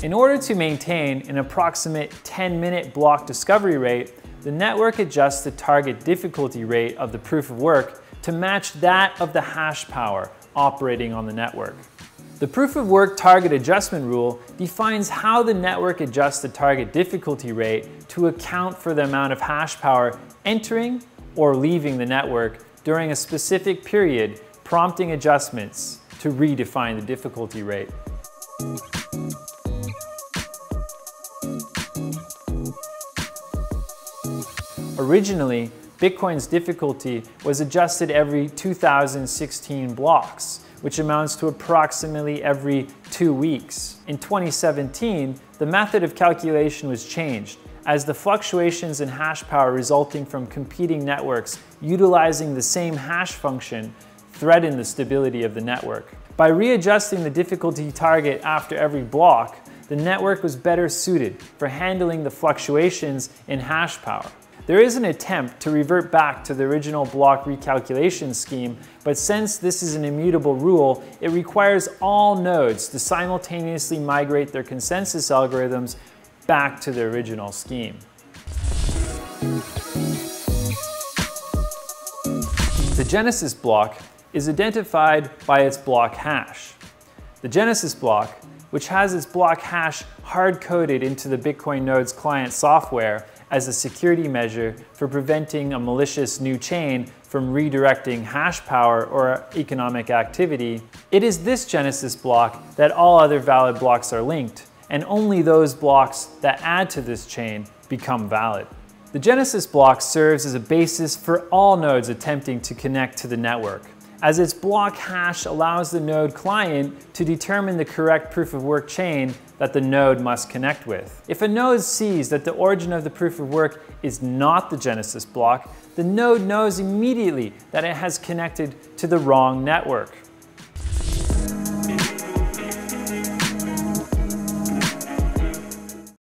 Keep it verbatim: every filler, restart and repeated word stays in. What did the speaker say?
In order to maintain an approximate ten minute block discovery rate, the network adjusts the target difficulty rate of the proof of work to match that of the hash power operating on the network. The proof of work target adjustment rule defines how the network adjusts the target difficulty rate to account for the amount of hash power entering or leaving the network during a specific period, prompting adjustments to redefine the difficulty rate. Originally, Bitcoin's difficulty was adjusted every two thousand sixteen blocks, which amounts to approximately every two weeks. In twenty seventeen, the method of calculation was changed, as the fluctuations in hash power resulting from competing networks utilizing the same hash function threatened the stability of the network. By readjusting the difficulty target after every block, the network was better suited for handling the fluctuations in hash power. There is an attempt to revert back to the original block recalculation scheme, but since this is an immutable rule, it requires all nodes to simultaneously migrate their consensus algorithms back to the original scheme. The Genesis block is identified by its block hash. The Genesis block, which has its block hash hard-coded into the Bitcoin node's client software as a security measure for preventing a malicious new chain from redirecting hash power or economic activity, it is this Genesis block that all other valid blocks are linked, and only those blocks that add to this chain become valid. The Genesis block serves as a basis for all nodes attempting to connect to the network, as its block hash allows the node client to determine the correct proof of work chain that the node must connect with. If a node sees that the origin of the proof of work is not the Genesis block, the node knows immediately that it has connected to the wrong network.